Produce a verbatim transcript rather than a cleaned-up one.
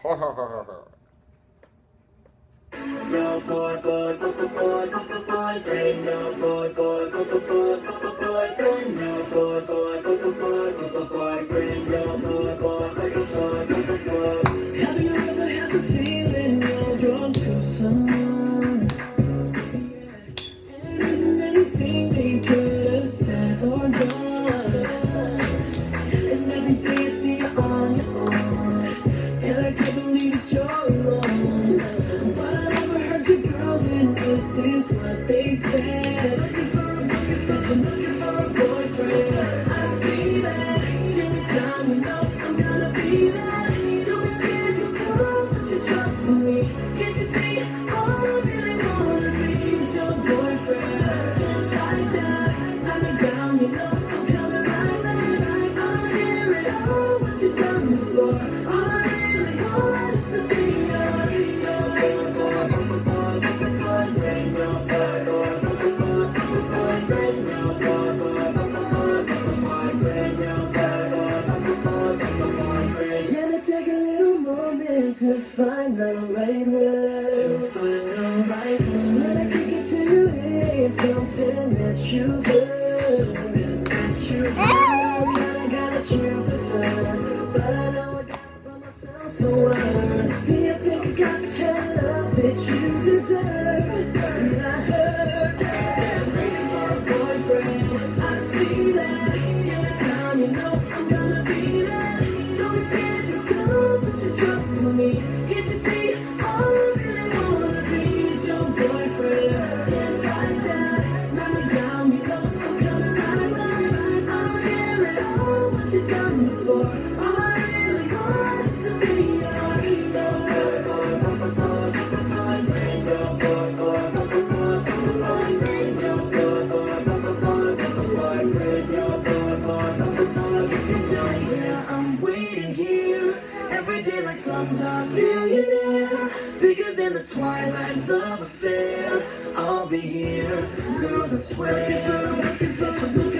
No boy, boy, boy, boy, boy, boy, boyfriend. No boy, boy, boy, boy, boy, boy, boyfriend. No boy, boy, boy, boy, boy, boy, boyfriend. No boy, boy, boy, boy, boy, boy, boy. Have you ever had the feeling you're drawn to someone? And isn't anything they could have said or done? And every day I see you on your own, and I can't believe that you're alone. But I overheard your girls, and this is what they said. Looking for a confession, looking for a boyfriend. I see that every time you know I'm gonna be there. Don't be scared to go, put your trust in me. Can't you see all I really wanna be is your boyfriend? Can't fight that, knock me down, you know I'm coming right back. I'll hear it all, what you done before. All I really want is to be your, your boy, boy, boy, boy, boy, boyfriend. Your boy, boy, boy, boy, boy, boy, boyfriend. Your boy, boy, boy, boy, boy, boy, boyfriend. Your boy, boy, boy, boy, boy, boy, boyfriend. Let me take a little moment to find the right words. To find the right words. When I kick it to you, it's something that you heard. Something that you heard. I know kinda got what you prefer, but I know I gotta put myself the word. See, I think I got the kind of love that you deserve. And I heard that you're looking for a boyfriend. I see that every time you know I'm gonna be there. Don't be scared to go, put your trust in me. Can't you see all I really wanna be is your boyfriend? Can't fight that, knock me down, you know I'm coming right back. I don't care at all what you've done before. All I really want is to be your, your boy, boy, boy, boy, boy, boyfriend. Your boy, boy, boy, boy, boy, boy, boyfriend. Your boy, boy, boy, boy, boy, boy, boyfriend. Your boy, boy, boy, boy, boy. You can tell me where I'm waiting here. Every day like Slumdog Millionaire. Bigger than the Twilight love affair. I'll be here, girl, I swear. Looking for, looking for,